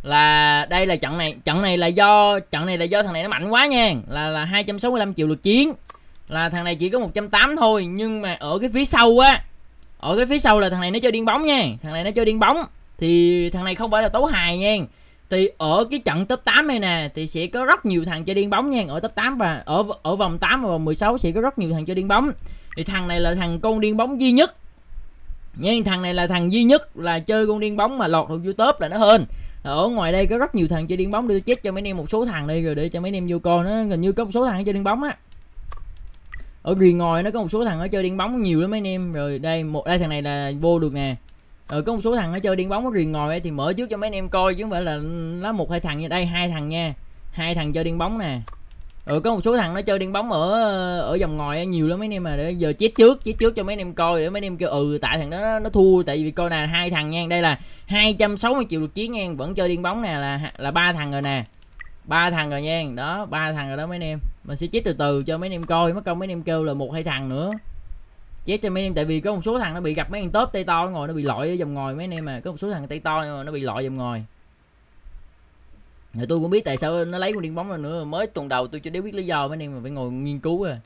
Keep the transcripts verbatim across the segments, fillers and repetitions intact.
là đây là trận này trận này là do trận này là do thằng này nó mạnh quá nha, là là hai trăm sáu mươi lăm triệu lực chiến, là thằng này chỉ có một trăm tám mươi thôi, nhưng mà ở cái phía sau á, ở cái phía sau là thằng này nó chơi điên bóng nha, thằng này nó chơi điên bóng thì thằng này không phải là tấu hài nha. Thì ở cái trận top tám này nè thì sẽ có rất nhiều thằng chơi điên bóng nha, ở top tám và ở ở vòng tám và vòng mười sáu sẽ có rất nhiều thằng chơi điên bóng. Thì thằng này là thằng con điên bóng duy nhất nha, thằng này là thằng duy nhất là chơi con điên bóng mà lọt được vô top là nó hơn. Ở ngoài đây có rất nhiều thằng chơi điên bóng, đưa chết cho mấy anh em một số thằng đi rồi để cho mấy anh em vô coi, nó gần như có một số thằng chơi điên bóng á. Ở riêng ngồi nó có một số thằng nó chơi điên bóng nhiều lắm mấy anh em. Rồi đây một đây thằng này là vô được nè. Rồi có một số thằng nó chơi điên bóng ở riêng ngồi ấy, thì mở trước cho mấy anh em coi chứ không phải là lá một hai thằng như đây, hai thằng nha, hai thằng chơi điên bóng nè. Rồi có một số thằng nó chơi điên bóng ở ở vòng ngồi nhiều lắm mấy anh em, mà để giờ chết trước chết trước cho mấy anh em coi để mấy anh em kêu ừ tại thằng đó nó, nó thua, tại vì coi nè hai thằng nha, đây là hai trăm sáu mươi triệu lực chiến nha, vẫn chơi điên bóng nè, là là ba thằng rồi nè, ba thằng rồi nha, đó ba thằng rồi đó mấy anh em. Mình sẽ chết từ từ cho mấy anh em coi, mất công mấy anh em kêu là một hai thằng nữa chết cho mấy anh em, tại vì có một số thằng nó bị gặp mấy thằng top tay to ngồi nó bị lội ở vòng ngồi mấy anh em, mà có một số thằng tay to mà nó bị lội vòng ngồi. Rồi tôi cũng biết tại sao nó lấy con điên bóng rồi nữa, mới tuần đầu tôi chưa biết lý do mấy anh em mà phải ngồi nghiên cứu à.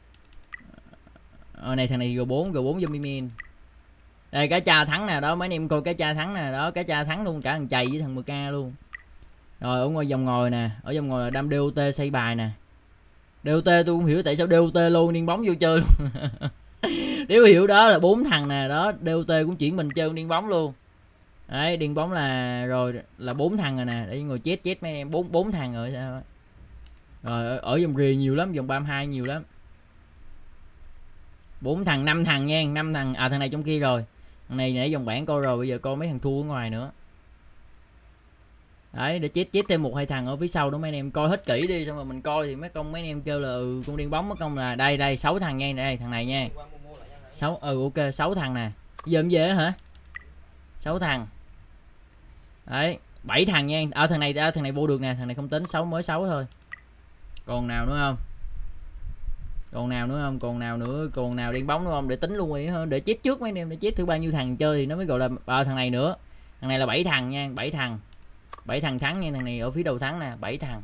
Ờ này thằng này G bốn G bốn zombie min. Đây cá cha thắng nè, đó mấy anh em coi cá cha thắng nè, đó cá cha thắng luôn cả thằng chày với thằng mười k luôn. Rồi ở ngoài vòng ngồi nè, ở vòng ngồi là đâm đê o tê xây bài nè. đê o tê tôi không hiểu tại sao đê o tê luôn điên bóng vô chơi luôn. Nếu hiểu đó là bốn thằng nè, đó đê o tê cũng chuyển mình chơi điên bóng luôn. Đấy điên bóng là rồi là bốn thằng rồi nè, để ngồi chết chết mấy em, bốn bốn thằng rồi sao. Rồi ở, ở vòng rìa nhiều lắm, vòng ba mươi hai nhiều lắm. Bốn thằng, năm thằng nha, năm thằng. À thằng này trong kia rồi. Thằng này nãy dòng bảng coi rồi, bây giờ coi mấy thằng thua ở ngoài nữa. Đấy để chết chết thêm một hai thằng ở phía sau đó mấy anh em coi hết kỹ đi, xong rồi mình coi thì mấy công mấy anh em kêu là ừ, con điên bóng mất công là đây đây sáu thằng nha, đây thằng này nha. sáu ừ ok sáu thằng nè. Giờ em về hả? sáu thằng. Đấy, bảy thằng nha. Ở à, thằng này à, thằng này vô được nè, thằng này không tính, sáu mới sáu thôi. Còn nào nữa không? Còn nào nữa không? Còn nào nữa? Còn nào điên bóng nữa không? Để tính luôn đi hơn, để chết trước mấy anh em, để chết thử bao nhiêu thằng chơi thì nó mới gọi là à, thằng này nữa. Thằng này là bảy thằng nha, bảy thằng. bảy thằng thắng nha, thằng này ở phía đầu thắng nè, bảy thằng.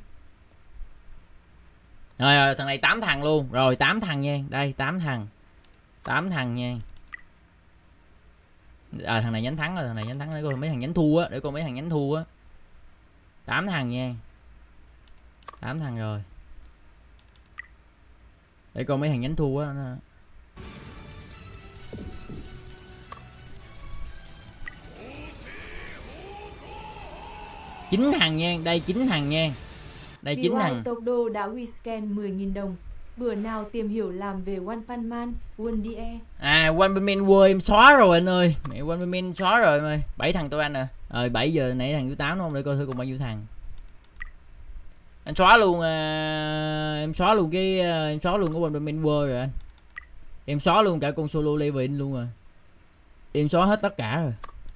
Rồi, rồi thằng này tám thằng luôn. Rồi tám thằng nha. Đây tám thằng. tám thằng nha. À thằng này nhánh thắng rồi, thằng này nhánh thắng, để coi mấy thằng nhánh thua á, để coi mấy thằng nhánh thua á. tám thằng nha. tám thằng rồi. Để coi mấy thằng nhánh thua á. chín thằng nha, đây chín thằng nha. Đây chín thằng. Tộc Đô đã Wiscan mười nghìn đồng. Bữa nào tìm hiểu làm về One Punch Man, One đê e. À One Punch Man World em xóa rồi anh ơi. Mẹ One Punch Man xóa rồi em ơi. bảy thằng tôi anh à. Rồi bảy giờ nãy thằng thứ tám đúng không? Để coi thử còn bao nhiêu thằng. Anh xóa luôn à, em xóa luôn cái em xóa luôn cái One Punch Man World rồi anh. Em xóa luôn cả con solo level luôn rồi. Em xóa hết tất cả rồi.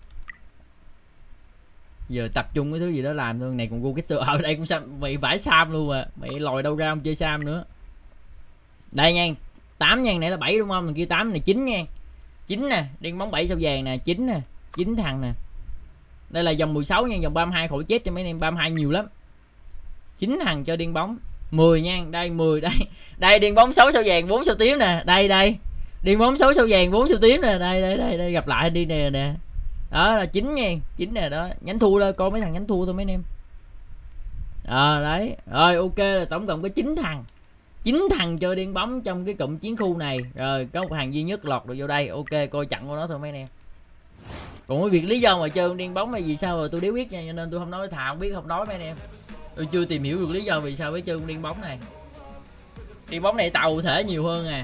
Giờ tập trung cái thứ gì đó làm thôi. Này còn Go Catcher ở đây cũng Sam, mày vải Sam luôn à. Mày lòi đâu ra không chơi Sam nữa. Đây nha, tám nha, nãy là bảy đúng không? Thằng kia tám này chín nha. chín nè, điên bóng bảy sao vàng nè, chín nè, chín thằng nè. Đây là vòng mười sáu nha, vòng ba mươi hai khỏi chết cho mấy anh em, ba mươi hai nhiều lắm. chín thằng cho điên bóng. mười nha, đây mười đây. Đây điên bóng sáu sao vàng, bốn sao tím nè, đây đây. Điên bóng sáu sao vàng, bốn sao tím nè, đây đây đây, đây gặp lại đi nè nè. Đó là chín nha, chín nè đó, nhánh thua đó, coi mấy thằng nhánh thua thôi mấy anh em. À đấy, rồi ok là tổng cộng có chín thằng. chín thằng chơi điên bóng trong cái cụm chiến khu này. Rồi có một thằng duy nhất lọt được vô đây. Ok coi chặn của nó thôi mấy anh em. Còn cái việc lý do mà chơi điên bóng là gì sao rồi tôi đéo biết nha, cho nên tôi không nói, thà không biết không nói mấy anh em. Tôi chưa tìm hiểu được lý do vì sao phải chơi điên bóng này. Điên bóng này tàu thể nhiều hơn à.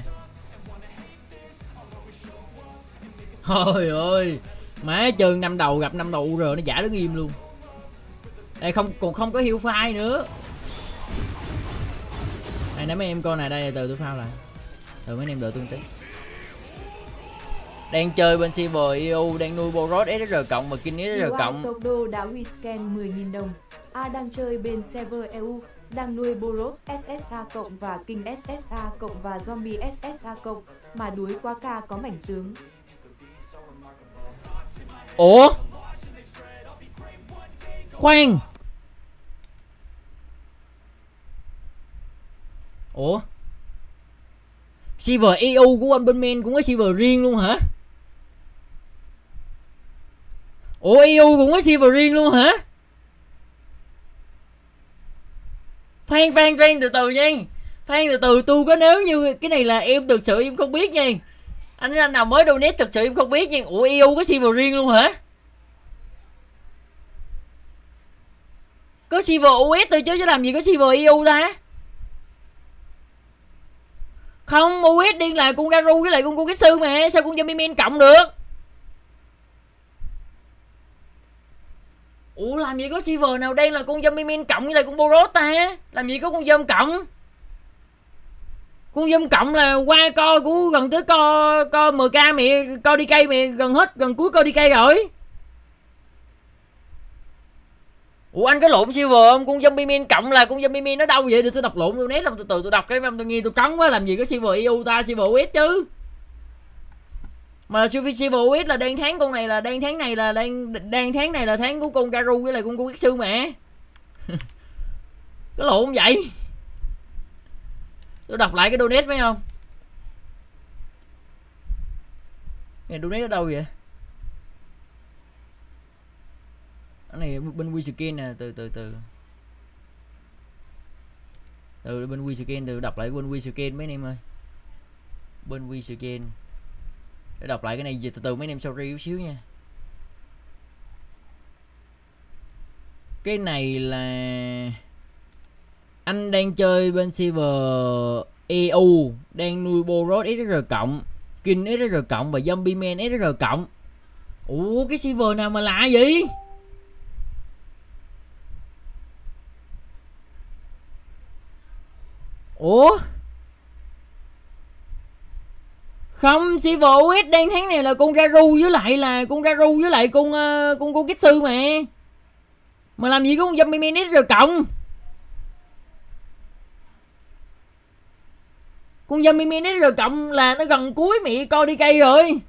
Thôi ơi, má chơi năm đầu gặp năm đầu rồi nó giả đứng im luôn. Đây không còn không có hiệu phai nữa. Đây nãy mấy em coi này, đây từ tôi phao lại. Từ mấy em đợi tôi tí. Đang chơi bên Silver e u, đang nuôi Boros ét rờ cộng và King ét rờ cộng. Tộc Đô đã Wiscan mười nghìn đồng. A đang chơi bên server e u, đang nuôi Boros ét ét a cộng và King ét ét a cộng và Zombie ét ét a cộng mà đuối qua ca có mảnh tướng. Ủa? Khoan. Server e u của One Punch Man cũng có server riêng luôn hả? Ủa e u cũng có server riêng luôn hả? Phan Phan Phan từ từ nha. Phan từ từ, tôi có nếu như cái này là em thực sự em không biết nha. Anh anh nào mới donate thực sự em không biết nha. Ủa e u có server riêng luôn hả? Có server u ét thôi chứ chứ làm gì có server e u ta? Không, u ét điên là con Garu với lại con cô sư mà, sao con Zombie Man cộng được? Ủa làm gì có server nào đen là con Zombie Man cộng với lại con Boros ta? Làm gì có con Dom cộng? Con Dom cộng là qua co của gần tới co co em ca mẹ, co đi cây mẹ, gần hết gần cuối co đi cây rồi. Ủa anh có lộn server không? Con Zombie Man cộng là con Zombie Man nó đâu vậy? Để tôi đọc lộn tôi nét làm từ từ tôi đọc cái tôi nghe tôi cấn quá, làm gì có server e u ta, server u ét chứ. Mà server u ét là đang tháng con này là đang tháng này là đang đang tháng này là tháng của con Garu với lại con cô sư mẹ. Có lộn vậy? Tôi đọc lại cái donate mấy không? Này donate ở đâu vậy? Cái này bên Wiskin nè, từ từ từ từ bên Wiskin, từ đọc lại bên Wiskin mấy anh em ơi, bên Wiskin để đọc lại cái này từ từ mấy anh em, sorry chút xíu nha. Cái này là anh đang chơi bên server e u, đang nuôi Boros ét rờ cộng, King ét rờ cộng và Zombie Man ét rờ cộng. Ủa cái server nào mà lạ vậy? Ủa không, server u ét đang tháng này là con Garu với lại là con Garu với lại con uh, con cô Kitsu mà mà làm gì có con Zombie Man ét rờ cộng? Con Zombie Man ét rờ cộng là nó gần cuối mẹ co đi cây rồi.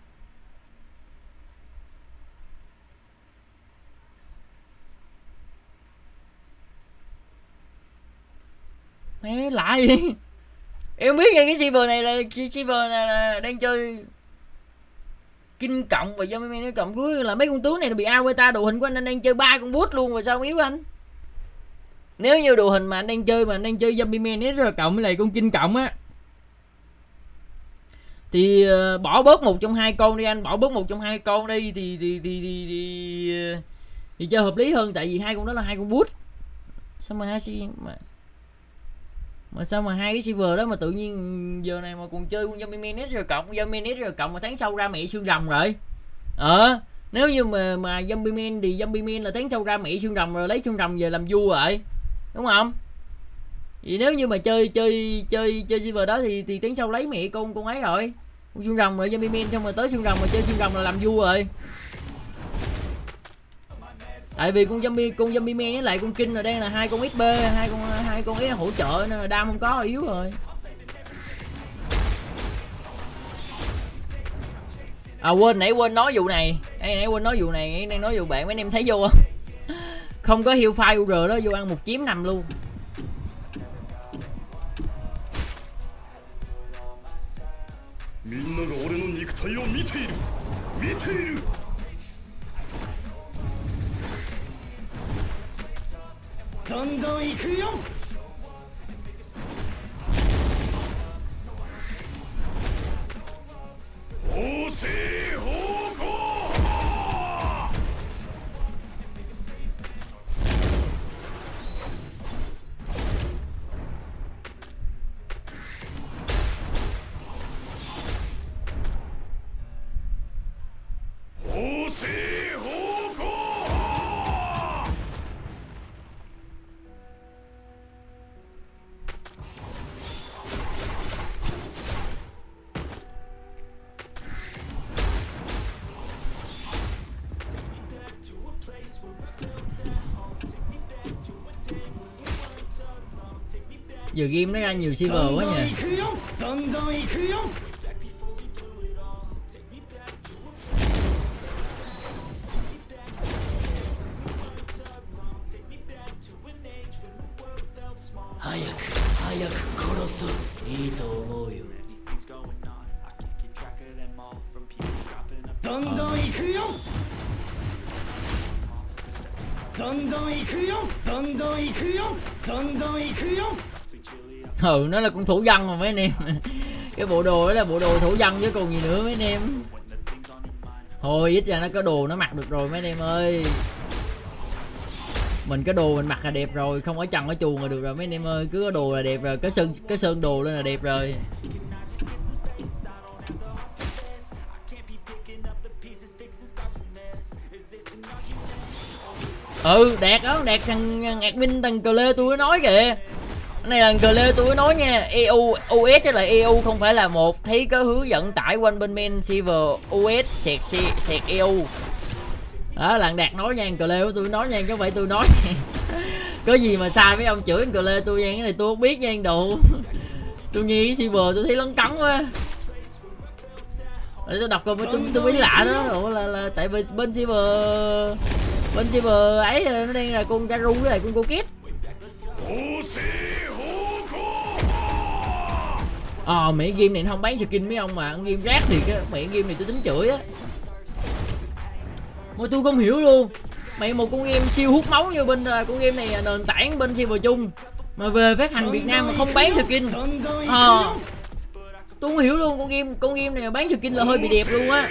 Mẹ lạ gì? Em không biết nha, cái server này là server này là đang chơi Kinh cộng và Zombie Man cộng, cuối là mấy con tướng này nó bị avatar đồ hình của anh, anh đang chơi ba con bút luôn mà sao không yếu anh? Nếu như đồ hình mà anh đang chơi mà anh đang chơi Zombie Man ét rờ cộng với lại con Kinh cộng á thì uh, bỏ bớt một trong hai con đi anh, bỏ bớt một trong hai con đi thì thì thì thì, thì, uh, thì chơi hợp lý hơn, tại vì hai con đó là hai con bút. Sao mà hai si mà mà sao mà hai cái server đó mà tự nhiên giờ này mà còn chơi con Zombie Man ét rờ cộng, Zombie Man ét rờ cộng mà tháng sau ra mẹ xương rồng rồi. Ờ nếu như mà mà Zombie Man thì Zombie Man là tháng sau ra mẹ xương rồng rồi, lấy xương rồng về làm vua rồi, đúng không? Vì nếu như mà chơi chơi chơi chơi server đó thì thì tháng sau lấy mẹ con con ấy rồi, con xương rồng rồi Zombie Man, xong rồi tới xương rồng mà chơi xương rồng là làm vua rồi. Tại vì con zombie con zombie man với lại con King rồi đây là hai con ét bê, hai con hai con ấy hỗ trợ nên là đam không có, yếu rồi. À quên, nãy quên nói vụ này, nãy, nãy quên nói vụ này, đang nói vụ bạn mấy anh em thấy vô không? Không có heal file u rờ đó, vô ăn một chiếm nằm luôn. Giờ game nó ra nhiều server quá nhỉ. Ừ, nó là con thủ dân mà mấy anh em. Cái bộ đồ đó là bộ đồ thủ dân chứ còn gì nữa mấy anh em. Thôi ít ra nó có đồ nó mặc được rồi mấy anh em ơi. Mình có đồ mình mặc là đẹp rồi, không ở trần ở chuồng là được rồi mấy anh em ơi. Cứ có đồ là đẹp rồi, có sơn có sơn đồ lên là đẹp rồi. Ừ, đẹp đó, đẹp thằng admin thằng cờ lê tôi nói kìa. Cái này là cờ lê tôi nói nha, e u u ét chứ là e u không phải là một. Thấy có hướng dẫn tải quanh bên men server u ét sẹt sẹt e u. Đó là Đạt nói nha, cờ lê của tôi nói nha, chứ không phải tôi nói. Có gì mà sai mấy ông chửi cờ lê tôi nha, cái này tôi không biết nha đồ. Tôi nghe cái server tôi thấy lấn cấn quá. Để tôi đọc coi tôi tôi biết lạ đó. Ủa là, là tại vì bên server bên server ấy nó đang là con Garu với lại con Coquette. Ờ à, mẹ game này không bán skin mấy ông mà game rác thiệt á, mẹ game này tôi tính chửi á. Mà tôi không hiểu luôn. Mày một con game siêu hút máu như bên con game này nền tảng bên server chung mà về phát hành Việt Nam mà không bán skin. Ờ à, tôi không hiểu luôn, con game con game này mà bán skin là hơi bị đẹp luôn á.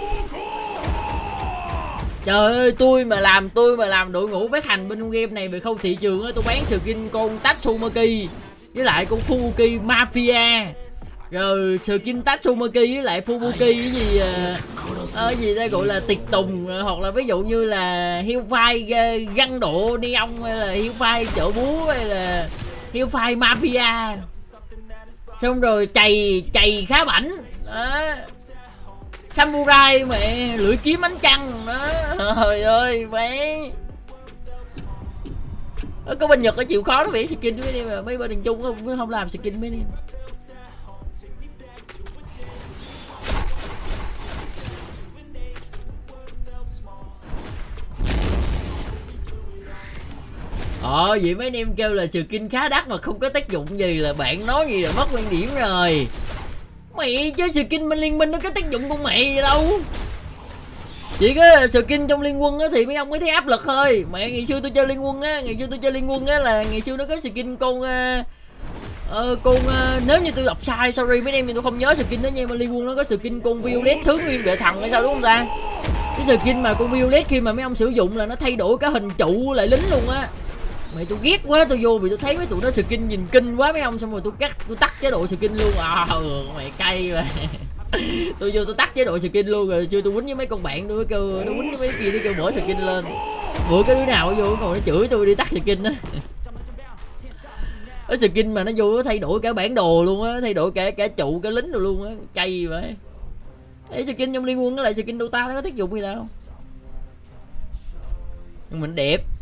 Trời ơi, tôi mà làm tôi mà làm đội ngũ phát hành bên con game này về khâu thị trường á, tôi bán skin con Tatsumaki với lại con Fubuki Mafia. Rồi skin Tatsumaki với lại Fubuki cái gì ờ uh, gì đây gọi là tiệc tùng, hoặc là ví dụ như là hiêu phai găng độ neon, hay là hiêu phai chợ búa, hay là hiêu phai Mafia. Xong rồi chày chày khá bảnh đó. Samurai mẹ lưỡi kiếm ánh trăng đó. Trời ơi bé. Có bên Nhật nó chịu khó nó vẽ skin với em, mà mấy bên miền Trung không không làm skin với em. Ờ vậy mấy anh em kêu là skin khá đắt mà không có tác dụng gì là bạn nói gì là mất quan điểm rồi. Mẹ chứ skin bên liên minh nó có tác dụng con mẹ gì đâu. Chỉ có skin trong liên quân á thì mấy ông mới thấy áp lực thôi. Mẹ ngày xưa tôi chơi liên quân á, ngày xưa tôi chơi liên quân á là ngày xưa nó có skin con uh, uh, con uh, nếu như tôi đọc sai sorry mấy em, tôi không nhớ skin đó nha, mà liên quân nó có skin con Violet thứ nguyên vệ thần hay sao đúng không ta? Cái skin mà con Violet khi mà mấy ông sử dụng là nó thay đổi cả hình trụ lại lính luôn á. Mày tôi ghét quá, tôi vô vì tôi thấy mấy tụi nó skin nhìn kinh quá mấy ông, xong rồi tôi cắt tôi tắt chế độ skin luôn. À ừ, mày cay mà. Tôi vô tôi tắt chế độ skin luôn rồi chưa tôi quýnh với mấy con bạn tôi mới kêu nó quýnh với mấy kia nó kêu mở skin lên. Bữa cái đứa nào vô còn nó chửi tôi đi tắt skin á. Cái skin mà nó vô nó thay đổi cả bản đồ luôn á, thay đổi cả cả trụ cả lính rồi luôn á, cay vậy. Cái skin trong liên quân nó lại skin Dota nó có tác dụng gì đâu. Nhưng mình đẹp.